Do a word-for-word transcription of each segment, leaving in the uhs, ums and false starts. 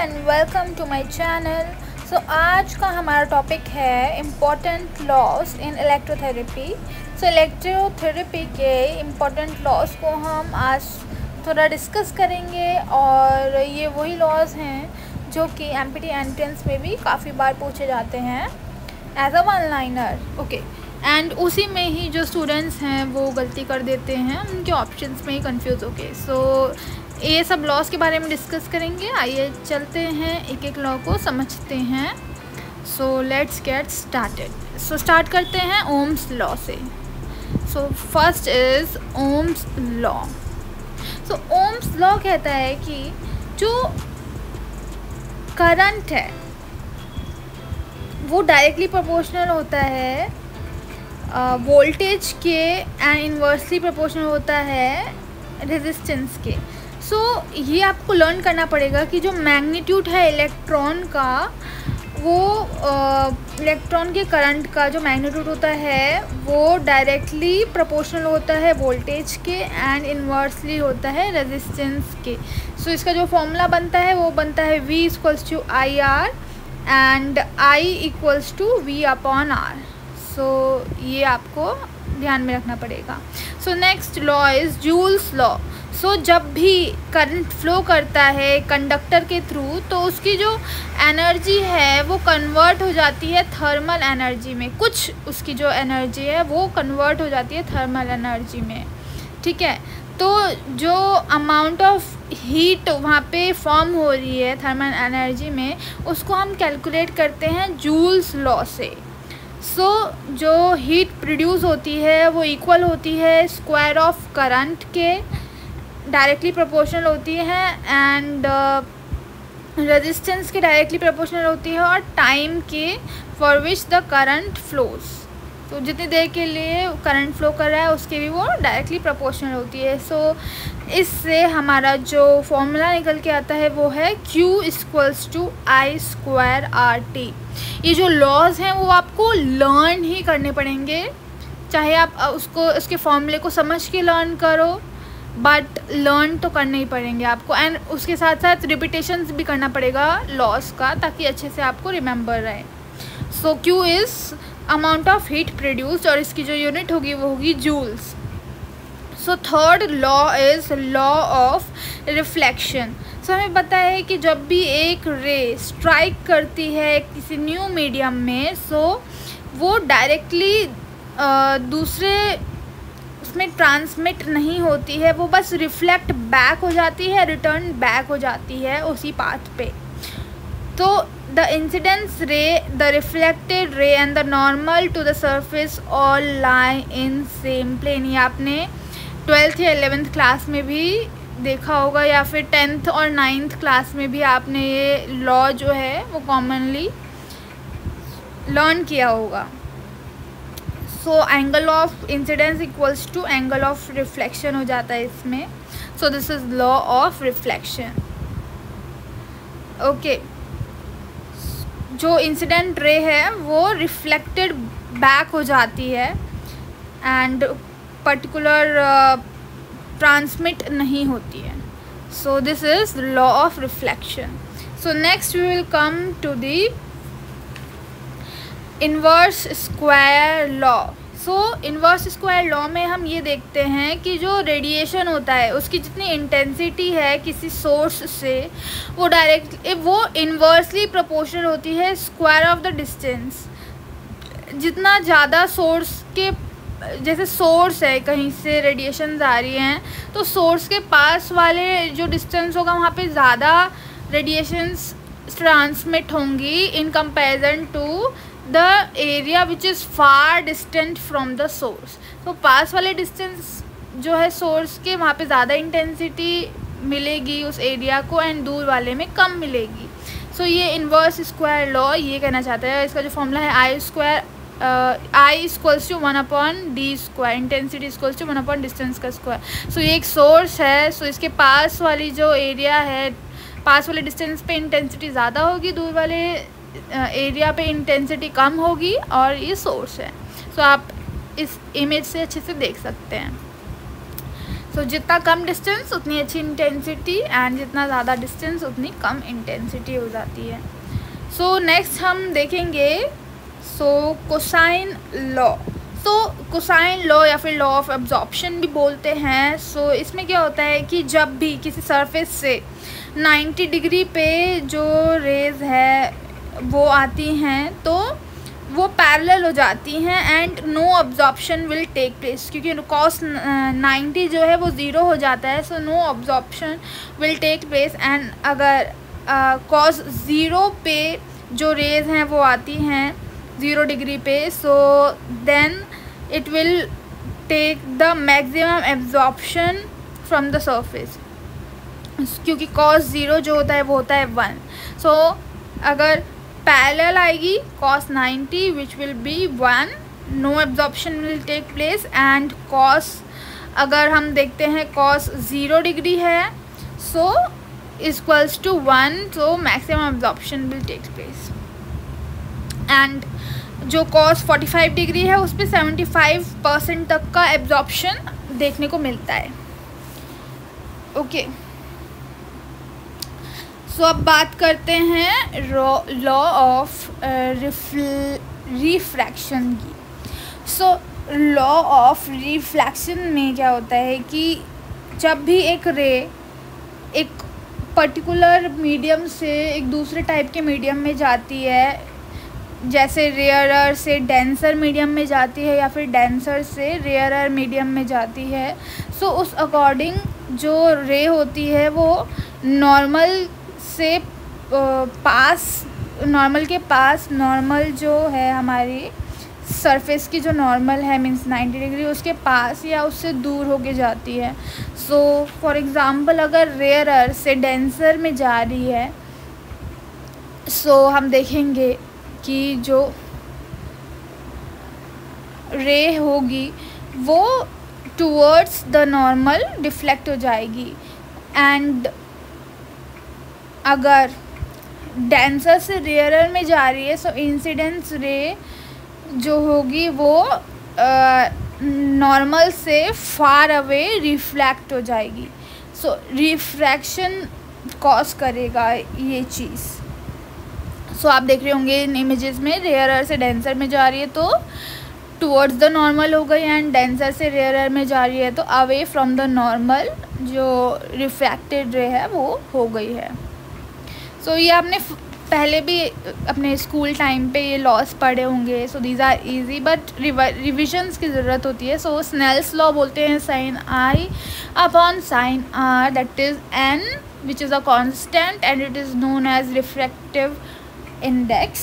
And welcome to my channel. So आज का हमारा टॉपिक है important laws in electrotherapy. So electrotherapy के इम्पॉर्टेंट लॉस को हम आज थोड़ा डिस्कस करेंगे और ये वही लॉज हैं जो कि एमपीटी एंट्रेंस में भी काफ़ी बार पूछे जाते हैं as a one liner. Okay, and उसी में ही जो स्टूडेंट्स हैं वो गलती कर देते हैं, उनके ऑप्शंस में ही कंफ्यूज होके। सो ये सब लॉस के बारे में डिस्कस करेंगे। आइए चलते हैं, एक एक लॉ को समझते हैं। So let's get started. So start करते हैं ओम्स लॉ से। So first is Ohm's law. So Ohm's law कहता है कि जो करंट है वो डायरेक्टली प्रोपोर्शनल होता है वोल्टेज uh, के एंड इन्वर्सली प्रोपोर्शनल होता है रेजिस्टेंस के। सो so, ये आपको लर्न करना पड़ेगा कि जो मैग्नीट्यूड है इलेक्ट्रॉन का, वो इलेक्ट्रॉन uh, के करंट का जो मैग्नीट्यूड होता है वो डायरेक्टली प्रोपोर्शनल होता है वोल्टेज के एंड इन्वर्सली होता है रेजिस्टेंस के। सो so, इसका जो फॉर्मूला बनता है वो बनता है V equals to I R and I equals to V upon R. So ये आपको ध्यान में रखना पड़ेगा। So next law is Joule's law. So जब भी करंट फ्लो करता है कंडक्टर के थ्रू तो उसकी जो एनर्जी है वो कन्वर्ट हो जाती है थर्मल एनर्जी में। कुछ उसकी जो एनर्जी है वो कन्वर्ट हो जाती है थर्मल एनर्जी में, ठीक है। तो जो अमाउंट ऑफ हीट वहाँ पे फॉर्म हो रही है थर्मल एनर्जी में, उसको हम कैलकुलेट करते हैं जूल्स लॉ से। सो so, जो हीट प्रोड्यूस होती है वो इक्वल होती है स्क्वायर ऑफ करंट के, डायरेक्टली प्रोपोर्शनल होती है एंड रेजिस्टेंस के डायरेक्टली प्रोपोर्शनल होती है और टाइम के for which the current flows. तो जितनी देर के लिए करंट फ्लो कर रहा है उसके भी वो डायरेक्टली प्रोपोर्शनल होती है। सो so, इससे हमारा जो फॉर्मूला निकल के आता है वो है Q equals to I square R T. ये जो लॉज हैं वो आपको लर्न ही करने पड़ेंगे, चाहे आप उसको उसके फॉर्मूले को समझ के लर्न करो, बट लर्न तो करने ही पड़ेंगे आपको। एंड उसके साथ साथ रिपीटेशंस भी करना पड़ेगा लॉस का, ताकि अच्छे से आपको रिमेंबर रहे। So Q is amount of heat produced और इसकी जो यूनिट होगी वो होगी joules. So third law is law of reflection. So हमें पता है कि जब भी एक रे स्ट्राइक करती है किसी न्यू मीडियम में, सो so वो डायरेक्टली दूसरे उसमें ट्रांसमिट नहीं होती है, वो बस रिफ्लेक्ट बैक हो जाती है, रिटर्न बैक हो जाती है उसी पाथ पे। तो the incidence ray, the reflected ray and the normal to the surface all lie in same plane. ये आपने ट्वेल्थ या एलेवेंथ क्लास में भी देखा होगा, या फिर टेंथ और नाइन्थ क्लास में भी आपने ये लॉ जो है वो कॉमनली लर्न किया होगा। So angle of incidence equals to angle of reflection हो जाता है इसमें। So this is law of reflection. Okay, जो इंसिडेंट रे है वो रिफ्लेक्टेड बैक हो जाती है एंड पर्टिकुलर ट्रांसमिट नहीं होती है। So this is law of reflection. So next we will come to the inverse square law. So inverse square law में हम ये देखते हैं कि जो रेडिएशन होता है उसकी जितनी इंटेंसिटी है किसी सोर्स से, वो डायरेक्ट वो इन्वर्सली प्रोपोर्शनल होती है स्क्वायर ऑफ द डिस्टेंस। जितना ज़्यादा सोर्स के, जैसे सोर्स है कहीं से रेडिएशन आ रही हैं, तो सोर्स के पास वाले जो डिस्टेंस होगा वहाँ पे ज़्यादा रेडिएशंस ट्रांसमिट होंगी in comparison to the area which is far distant from the source. तो पास वाले डिस्टेंस जो है सोर्स के, वहाँ पे ज़्यादा इंटेंसिटी मिलेगी उस एरिया को एंड दूर वाले में कम मिलेगी। सो so, ये इन्वर्स स्क्वायर लॉ ये कहना चाहता है। इसका जो फॉर्मूला है I square I equals to one upon D square, intensity equals to one upon distance का स्क्वायर। सो ये एक सोर्स है, सो so इसके पास वाली जो एरिया है, पास वाले डिस्टेंस पे इंटेंसिटी ज़्यादा होगी, दूर वाले एरिया पे इंटेंसिटी कम होगी, और ये सोर्स है। सो so आप इस इमेज से अच्छे से देख सकते हैं। सो so, जितना कम डिस्टेंस उतनी अच्छी इंटेंसिटी, एंड जितना ज़्यादा डिस्टेंस उतनी कम इंटेंसिटी हो जाती है। सो so, नेक्स्ट हम देखेंगे so cosine law. So cosine law या फिर लॉ ऑफ एब्जॉर्प्शन भी बोलते हैं। सो so, इसमें क्या होता है कि जब भी किसी सरफेस से नाइन्टी डिग्री पे जो रेज़ है वो आती हैं तो वो पैरेलल हो जाती हैं and no absorption will take place, क्योंकि कॉस नाइन्टी जो है वो ज़ीरो हो जाता है। So no absorption will take place, and अगर कॉस uh, ज़ीरो पे जो रेज़ हैं वो आती हैं ज़ीरो डिग्री पे, so then it will take the maximum absorption from the surface, क्योंकि कॉस ज़ीरो जो होता है वो होता है वन। सो so, अगर पैरेलल आएगी cos ninety which will be one, no absorption will take place, and cos अगर हम देखते हैं कॉस ज़ीरो डिग्री है so equals to one, so maximum absorption will take place. And जो cos forty five degree है उस पर seventy five percent तक का एब्जॉर्प्शन देखने को मिलता है। ओके, सो अब बात करते हैं लॉ ऑफ रिफ्रैक्शन की। सो लॉ ऑफ रिफ्लेक्शन में क्या होता है कि जब भी एक रे एक पर्टिकुलर मीडियम से एक दूसरे टाइप के मीडियम में जाती है, जैसे रेयरर से डेंसर मीडियम में जाती है या फिर डेंसर से रेयरर मीडियम में जाती है, सो उस अकॉर्डिंग जो रे होती है वो नॉर्मल से पास नॉर्मल के पास नॉर्मल जो है हमारी सरफेस की जो नॉर्मल है मींस नाइन्टी डिग्री उसके पास या उससे दूर होके जाती है। सो फॉर एग्ज़ाम्पल अगर रेयरर से डेंसर में जा रही है सो so, हम देखेंगे कि जो रे होगी वो टूवर्ड्स द नॉर्मल डिफ्लेक्ट हो जाएगी, एंड अगर डेंसर से रेयरर में जा रही है सो इंसिडेंस रे जो होगी वो नॉर्मल से फार अवे रिफ्लेक्ट हो जाएगी। सो रिफ्रैक्शन कॉज करेगा ये चीज़। सो so, आप देख रहे होंगे इन इमेजेस में रेयरर से डेंसर में जा रही है तो टुवर्ड्स द नॉर्मल हो गई, एंड डेंसर से रेयरर में जा रही है तो अवे फ्रॉम द नॉर्मल जो रिफ्रैक्टेड रे है वो हो गई है। सो so, ये आपने पहले भी अपने स्कूल टाइम पे ये लॉस पढ़े होंगे। So these are easy but revisions की ज़रूरत होती है। सो स्नेल्स लॉ बोलते हैं sine I upon sine R that is N which is a constant and it is known as refractive index.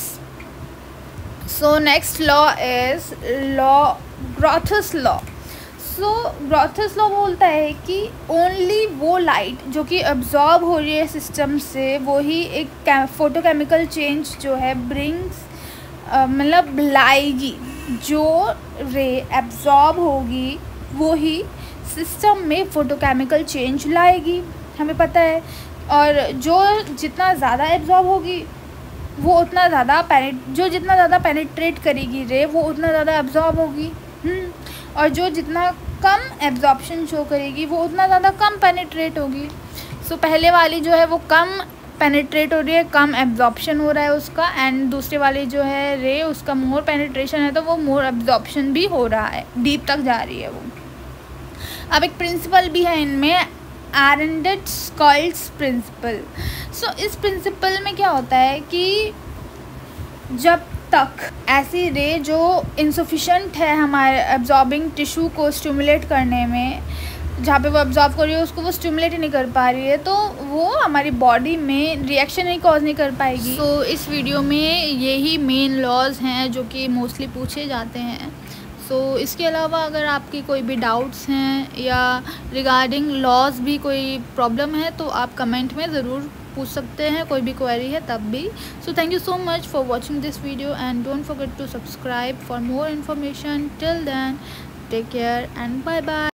So next law is law Grotthuss law. So Grotthuss law बोलता है कि only वो light जो कि absorb हो रही है system से वो ही एक फोटोकेमिकल चेंज जो है ब्रिंग्स मतलब लाएगी, जो रे एब्जॉर्ब होगी वो ही सिस्टम में फोटोकेमिकल चेंज लाएगी, हमें पता है। और जो जितना ज़्यादा एब्जॉर्ब होगी वो उतना ज़्यादा पेनिट जो जितना ज़्यादा पेनिट्रेट करेगी रे वो उतना ज़्यादा एब्जॉर्ब होगी, और जो जितना कम एब्जॉर्प्शन शो करेगी वो उतना ज़्यादा कम पेनिट्रेट होगी। सो so, पहले वाली जो है वो कम पेनिट्रेट हो रही है, कम एब्जॉर्प्शन हो रहा है उसका, एंड दूसरे वाली जो है रे उसका मोर पेनिट्रेशन है तो वो मोर एब्जॉर्प्शन भी हो रहा है, डीप तक जा रही है वो। अब एक प्रिंसिपल भी है इनमें, आरेंडेट-स्कल्स प्रिंसिपल। सो इस प्रिंसिपल में क्या होता है कि जब तक ऐसी रे जो इनसफिशेंट है हमारे एब्जॉर्बिंग टिश्यू को स्टिमुलेट करने में, जहाँ पे वो एब्जॉर्ब कर रही है उसको वो स्टिमुलेट ही नहीं कर पा रही है तो वो हमारी बॉडी में रिएक्शन ही कॉज नहीं कर पाएगी। सो so, इस वीडियो में यही मेन लॉज हैं जो कि मोस्टली पूछे जाते हैं। सो so, इसके अलावा अगर आपकी कोई भी डाउट्स हैं या रिगार्डिंग लॉज भी कोई प्रॉब्लम है तो आप कमेंट में ज़रूर पूछ सकते हैं, कोई भी क्वेरी है तब भी। So thank you so much for watching this video and don't forget to subscribe for more information. Till then take care and bye bye.